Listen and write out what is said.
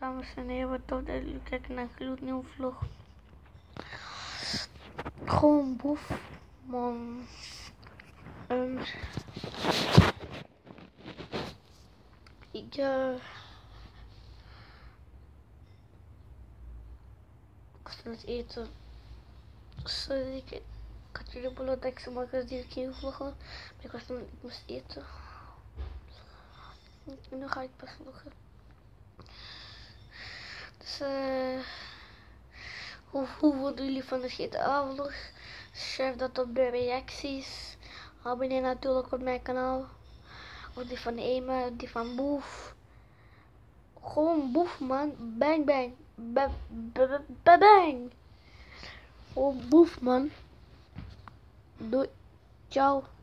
dames en heren, wat tof dat jullie kijken naar een gloednieuwe vlog. Gewoon boef, man. Ik was aan het eten. Sorry, ik had jullie beloofd dat ik zo makkelijk die keer vloggen. Maar ik moest eten. En nu ga ik pas vloggen. Dus hoe vonden jullie van de GTA-vlog? Schrijf dat op de reacties. Abonneer natuurlijk op mijn kanaal. Of die van Ema, die van Boef. Gewoon Boef, man. Bang, bang. Bang. Gewoon Boef, man. Doei. Ciao.